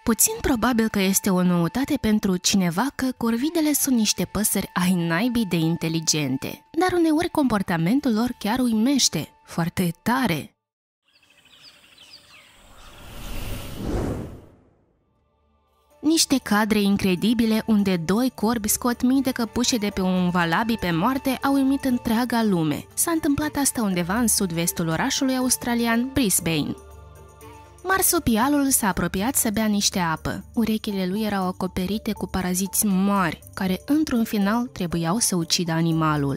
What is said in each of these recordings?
Puțin probabil că este o noutate pentru cineva că corvidele sunt niște păsări ai naibii de inteligente, dar uneori comportamentul lor chiar uimește, foarte tare. Niște cadre incredibile unde doi corbi scot mii de căpușe de pe un valabi pe moarte au uimit întreaga lume. S-a întâmplat asta undeva în sud-vestul orașului australian Brisbane. Marsupialul s-a apropiat să bea niște apă. Urechile lui erau acoperite cu paraziți mari, care într-un final trebuiau să ucidă animalul.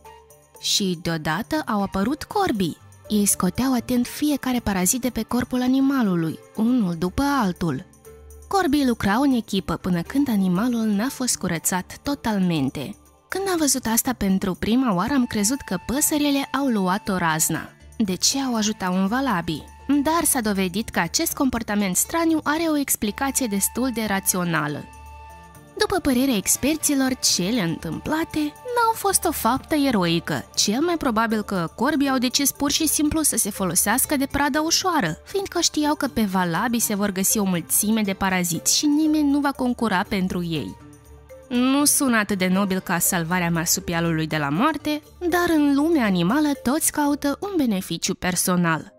Și deodată au apărut corbii. Ei scoteau atent fiecare parazit de pe corpul animalului, unul după altul. Corbii lucrau în echipă până când animalul n-a fost curățat totalmente. Când am văzut asta pentru prima oară, am crezut că păsările au luat o razna. De ce au ajutat un valabi? Dar s-a dovedit că acest comportament straniu are o explicație destul de rațională. După părerea experților, cele întâmplate n-au fost o faptă eroică. Cel mai probabil că corbii au decis pur și simplu să se folosească de pradă ușoară, fiindcă știau că pe valabi se vor găsi o mulțime de paraziți și nimeni nu va concura pentru ei. Nu sună atât de nobil ca salvarea marsupialului de la moarte, dar în lumea animală toți caută un beneficiu personal.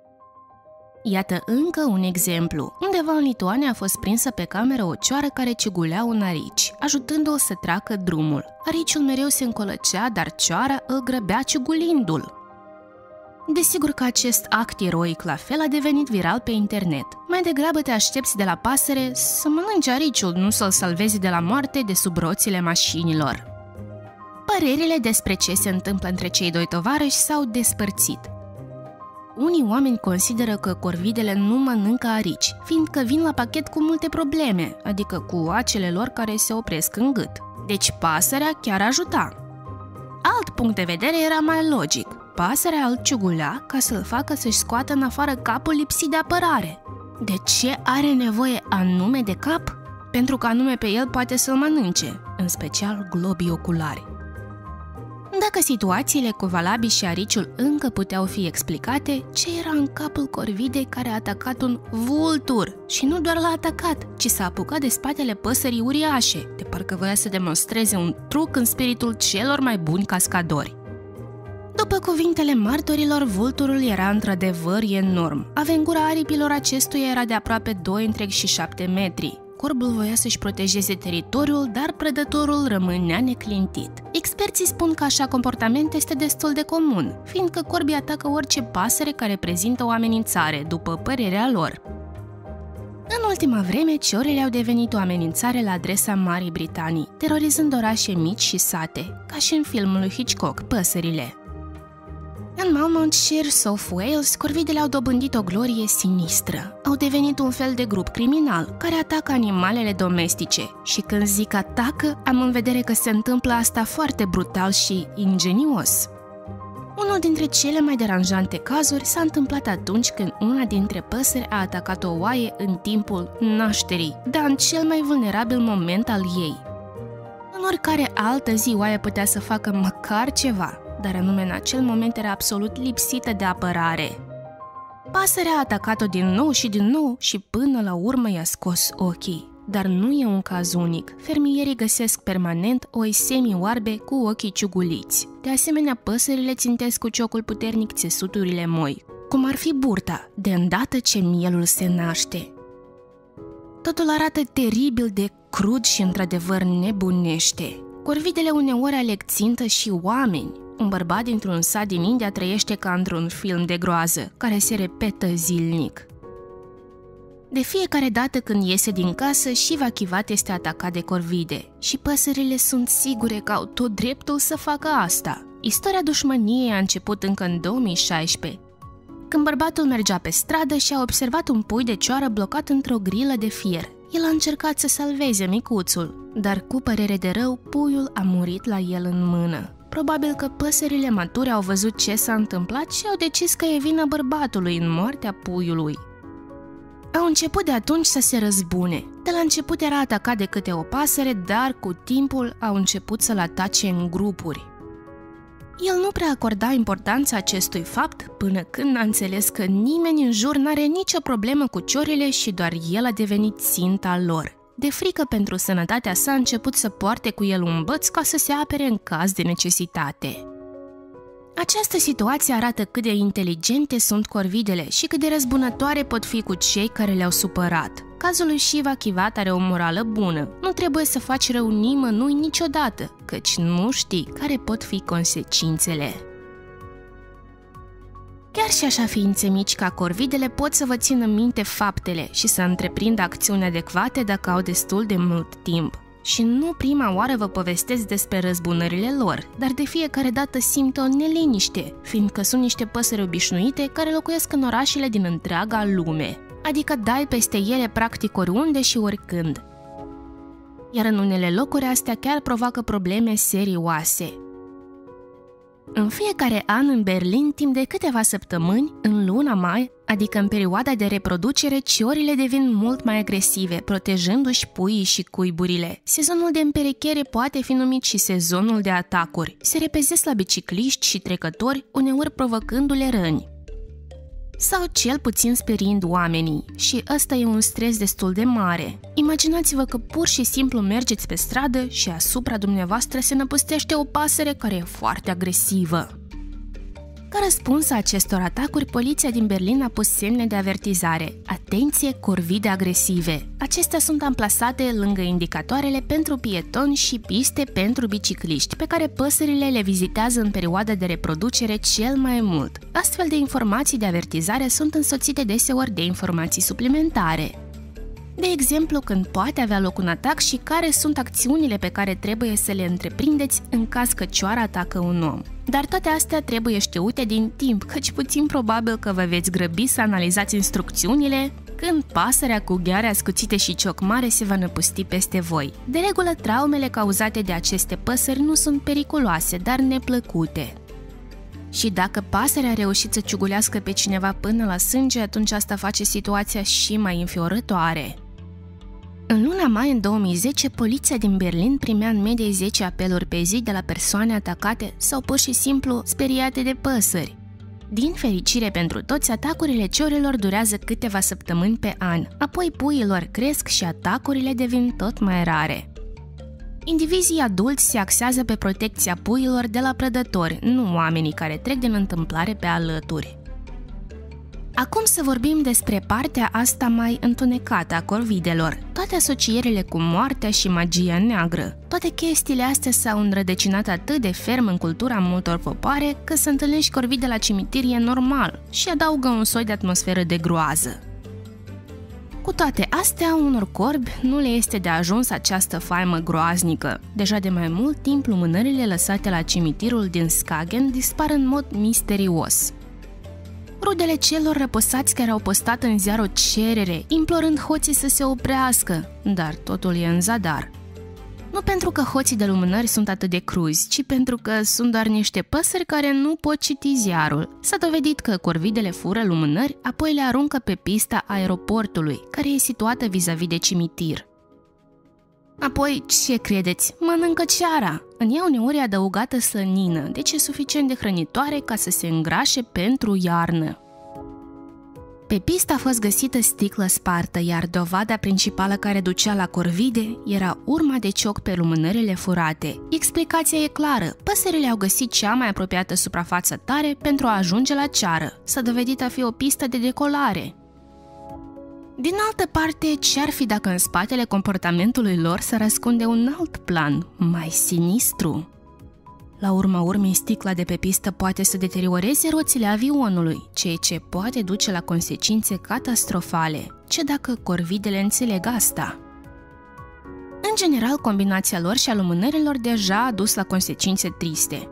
Iată încă un exemplu. Undeva în Lituania a fost prinsă pe cameră o cioară care cigulea un arici, ajutându-l să treacă drumul. Ariciul mereu se încolăcea, dar cioara îl grăbea cigulindu-l. Desigur că acest act eroic la fel a devenit viral pe internet. Mai degrabă te aștepți de la pasăre să mănânce ariciul, nu să-l salvezi de la moarte de sub roțile mașinilor. Părerile despre ce se întâmplă între cei doi tovarăși s-au despărțit. Unii oameni consideră că corvidele nu mănâncă arici, fiindcă vin la pachet cu multe probleme, adică cu acele lor care se opresc în gât. Deci pasărea chiar ajuta. Alt punct de vedere era mai logic. Pasărea îl ciugulea ca să-l facă să-și scoată în afară capul lipsit de apărare. De ce are nevoie anume de cap? Pentru că anume pe el poate să-l mănânce, în special globii oculari. Dacă situațiile cu valabii și ariciul încă puteau fi explicate, ce era în capul corvidei care a atacat un vultur? Și nu doar l-a atacat, ci s-a apucat de spatele păsării uriașe, de parcă voia să demonstreze un truc în spiritul celor mai buni cascadori. După cuvintele martorilor, vulturul era într-adevăr enorm. Avengura aripilor acestuia era de aproape 2,7 metri. Corbul voia să-și protejeze teritoriul, dar prădătorul rămânea neclintit. Experții spun că așa comportament este destul de comun, fiindcă corbii atacă orice pasăre care prezintă o amenințare, după părerea lor. În ultima vreme, ciorile au devenit o amenințare la adresa Marii Britanii, terorizând orașe mici și sate, ca și în filmul lui Hitchcock, Păsările. În Monmouthshire, South Wales, corvidele au dobândit o glorie sinistră. Au devenit un fel de grup criminal care atacă animalele domestice. Și când zic atacă, am în vedere că se întâmplă asta foarte brutal și ingenios. Unul dintre cele mai deranjante cazuri s-a întâmplat atunci când una dintre păsări a atacat o oaie în timpul nașterii, dar în cel mai vulnerabil moment al ei. În oricare altă zi, oaia putea să facă măcar ceva, dar anume în acel moment era absolut lipsită de apărare. Pasărea a atacat-o din nou și până la urmă i-a scos ochii. Dar nu e un caz unic. Fermierii găsesc permanent oi semi-oarbe cu ochii ciuguliți. De asemenea, păsările țintesc cu ciocul puternic țesuturile moi, cum ar fi burta, de îndată ce mielul se naște. Totul arată teribil de crud și într-adevăr nebunește. Corvidele uneori aleg țintă și oameni. Un bărbat dintr-un sat din India trăiește ca într-un film de groază, care se repetă zilnic. De fiecare dată când iese din casă, Shiva Chivat este atacat de corvide și păsările sunt sigure că au tot dreptul să facă asta. Istoria dușmăniei a început încă în 2016, când bărbatul mergea pe stradă și a observat un pui de cioară blocat într-o grilă de fier. El a încercat să salveze micuțul, dar cu părere de rău, puiul a murit la el în mână. Probabil că păsările mature au văzut ce s-a întâmplat și au decis că e vina bărbatului în moartea puiului. Au început de atunci să se răzbune. De la început era atacat de câte o pasăre, dar cu timpul au început să-l atace în grupuri. El nu prea acorda importanța acestui fapt până când a înțeles că nimeni în jur n-are nicio problemă cu ciorile și doar el a devenit ținta lor. De frică pentru sănătatea sa a început să poarte cu el un băț ca să se apere în caz de necesitate. Această situație arată cât de inteligente sunt corvidele și cât de răzbunătoare pot fi cu cei care le-au supărat. Cazul lui Shiva Kivat are o morală bună. Nu trebuie să faci rău nimănui niciodată, căci nu știi care pot fi consecințele. Chiar și așa ființe mici ca corvidele pot să vă țină minte faptele și să întreprindă acțiuni adecvate dacă au destul de mult timp. Și nu prima oară vă povestesc despre răzbunările lor, dar de fiecare dată simt o neliniște, fiindcă sunt niște păsări obișnuite care locuiesc în orașele din întreaga lume, adică dai peste ele practic oriunde și oricând. Iar în unele locuri astea chiar provoacă probleme serioase. În fiecare an în Berlin, timp de câteva săptămâni, în luna mai, adică în perioada de reproducere, ciorile devin mult mai agresive, protejându-și puii și cuiburile. Sezonul de împerechere poate fi numit și sezonul de atacuri. Se repezesc la bicicliști și trecători, uneori provocându-le răni sau cel puțin speriind oamenii, și ăsta e un stres destul de mare. Imaginați-vă că pur și simplu mergeți pe stradă și asupra dumneavoastră se năpustește o pasăre care e foarte agresivă. Ca răspuns a acestor atacuri, poliția din Berlin a pus semne de avertizare. Atenție, corvide agresive! Acestea sunt amplasate lângă indicatoarele pentru pietoni și piste pentru bicicliști, pe care păsările le vizitează în perioada de reproducere cel mai mult. Astfel de informații de avertizare sunt însoțite deseori de informații suplimentare. De exemplu, când poate avea loc un atac și care sunt acțiunile pe care trebuie să le întreprindeți în caz că cioara atacă un om. Dar toate astea trebuie știute din timp, căci puțin probabil că vă veți grăbi să analizați instrucțiunile când pasărea cu gheare ascuțite și cioc mare se va năpusti peste voi. De regulă, traumele cauzate de aceste păsări nu sunt periculoase, dar neplăcute. Și dacă pasărea a reușit să ciugulească pe cineva până la sânge, atunci asta face situația și mai înfiorătoare. În luna mai în 2010, poliția din Berlin primea în medie 10 apeluri pe zi de la persoane atacate sau pur și simplu speriate de păsări. Din fericire pentru toți, atacurile ciorilor durează câteva săptămâni pe an, apoi puiilor cresc și atacurile devin tot mai rare. Indivizii adulți se axează pe protecția puiilor de la prădători, nu oamenii care trec din întâmplare pe alături. Acum să vorbim despre partea asta mai întunecată a corvidelor, toate asocierile cu moartea și magia neagră. Toate chestiile astea s-au înrădăcinat atât de ferm în cultura multor popoare că să întâlnești corvide la cimitir e normal și adaugă un soi de atmosferă de groază. Cu toate astea, unor corbi nu le este de ajuns această faimă groaznică. Deja de mai mult timp, lumânările lăsate la cimitirul din Skagen dispar în mod misterios. Rudele celor răposați care au postat în ziar o cerere, implorând hoții să se oprească, dar totul e în zadar. Nu pentru că hoții de lumânări sunt atât de cruzi, ci pentru că sunt doar niște păsări care nu pot citi ziarul. S-a dovedit că corvidele fură lumânări, apoi le aruncă pe pista aeroportului, care e situată vis-a-vis de cimitir. Apoi, ce credeți? Mănâncă ceara! În ea uneori e adăugată slănină, deci e suficient de hrănitoare ca să se îngrașe pentru iarnă. Pe pistă a fost găsită sticlă spartă, iar dovada principală care ducea la corvide era urma de cioc pe lumânările furate. Explicația e clară, păsările au găsit cea mai apropiată suprafață tare pentru a ajunge la ceară. S-a dovedit a fi o pistă de decolare. Din altă parte, ce-ar fi dacă în spatele comportamentului lor se răspunde un alt plan, mai sinistru? La urma urmei, sticla de pe pistă poate să deterioreze roțile avionului, ceea ce poate duce la consecințe catastrofale. Ce dacă corvidele înțeleg asta? În general, combinația lor și a lumânărilor deja a dus la consecințe triste.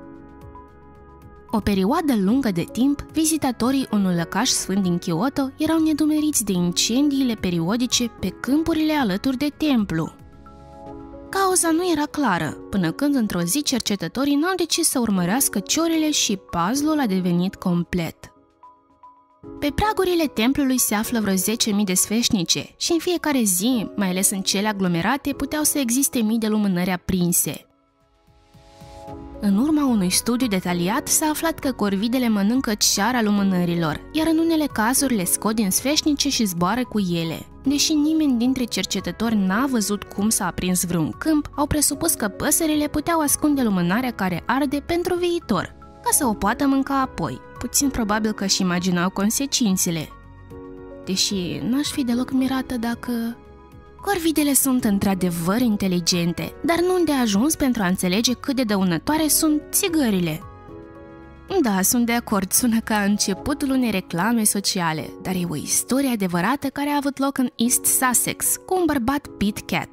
O perioadă lungă de timp, vizitatorii unui lăcaș sfânt din Kyoto erau nedumeriți de incendiile periodice pe câmpurile alături de templu. Cauza nu era clară, până când într-o zi cercetătorii n-au decis să urmărească ciorile și puzzle-ul a devenit complet. Pe pragurile templului se află vreo 10.000 de sfeșnice și în fiecare zi, mai ales în cele aglomerate, puteau să existe mii de lumânări aprinse. În urma unui studiu detaliat s-a aflat că corvidele mănâncă ceara lumânărilor, iar în unele cazuri le scot din sfeșnice și zboară cu ele. Deși nimeni dintre cercetători n-a văzut cum s-a aprins vreun câmp, au presupus că păsările puteau ascunde lumânarea care arde pentru viitor, ca să o poată mânca apoi. Puțin probabil că își imaginau consecințele. Deși n-aș fi deloc mirată dacă... Corvidele sunt într-adevăr inteligente, dar nu îndeajuns pentru a înțelege cât de dăunătoare sunt țigările. Da, sunt de acord, sună ca începutul unei reclame sociale, dar e o istorie adevărată care a avut loc în East Sussex, cu un bărbat Pete Cat.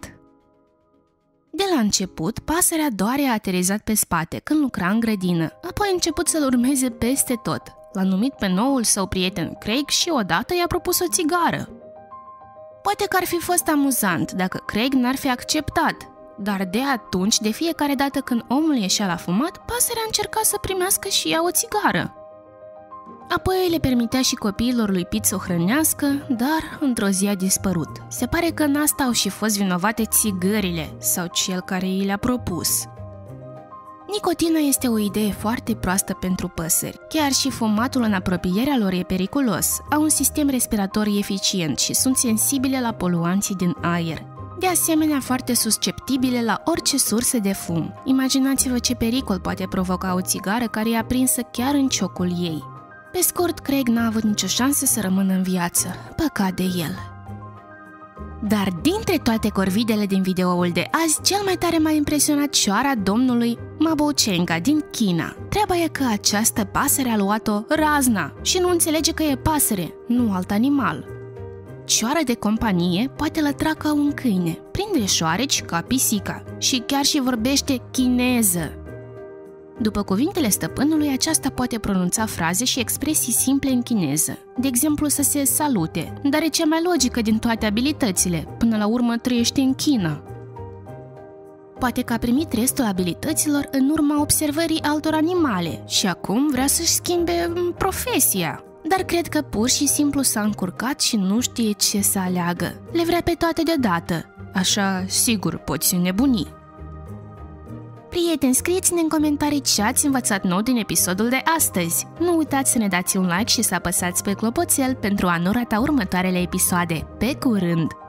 De la început, pasărea doar a aterizat pe spate când lucra în grădină, apoi a început să-l urmeze peste tot. L-a numit pe noul său prieten Craig și odată i-a propus o țigară. Poate că ar fi fost amuzant dacă Craig n-ar fi acceptat, dar de atunci, de fiecare dată când omul ieșea la fumat, pasărea încerca să primească și ea o țigară. Apoi le permitea și copiilor lui Pete să o hrănească, dar într-o zi a dispărut. Se pare că în asta au și fost vinovate țigările sau cel care i le-a propus. Nicotina este o idee foarte proastă pentru păsări. Chiar și fumatul în apropierea lor e periculos. Au un sistem respirator eficient și sunt sensibile la poluanții din aer. De asemenea, foarte susceptibile la orice sursă de fum. Imaginați-vă ce pericol poate provoca o țigară care e aprinsă chiar în ciocul ei. Pe scurt, Craig n-a avut nicio șansă să rămână în viață. Păcat de el. Dar dintre toate corvidele din videoul de azi, cel mai tare m-a impresionat cioara domnului Mabouchenga din China. Treaba e că această pasăre a luat-o razna și nu înțelege că e pasăre, nu alt animal. Cioara de companie poate lătra ca un câine, prinde șoareci ca pisica și chiar și vorbește chineză. După cuvintele stăpânului, aceasta poate pronunța fraze și expresii simple în chineză, de exemplu să se salute, dar e cea mai logică din toate abilitățile, până la urmă trăiește în China. Poate că a primit restul abilităților în urma observării altor animale și acum vrea să-și schimbe profesia. Dar cred că pur și simplu s-a încurcat și nu știe ce să aleagă. Le vrea pe toate deodată, așa sigur poți nebuni. Prieteni, scrieți-ne în comentarii ce ați învățat nou din episodul de astăzi. Nu uitați să ne dați un like și să apăsați pe clopoțel pentru a nu rata următoarele episoade. Pe curând!